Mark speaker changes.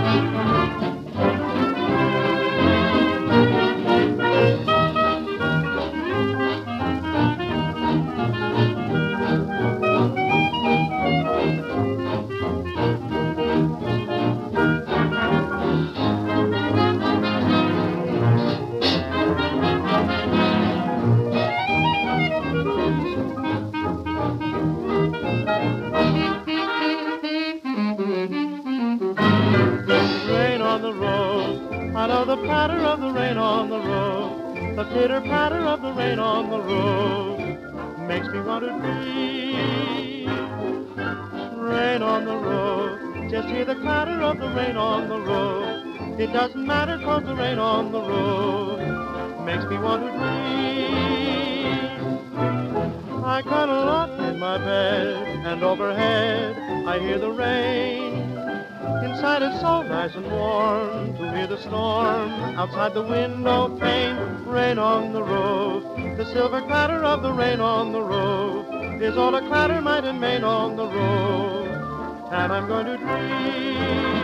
Speaker 1: Rain on the road, I know the patter of the rain on the road. The pitter-patter of the rain on the road makes me want to breathe. Rain on the road, just hear the clatter of the rain on the road. It doesn't matter 'cause the rain on the road makes me want to breathe. I cuddle up in my bed and overhead I hear the rain. Inside it's so nice and warm to hear the storm outside the window pane. Rain on the roof, the silver clatter of the rain on the roof is all a clatter might and main on the roof. And I'm going to dream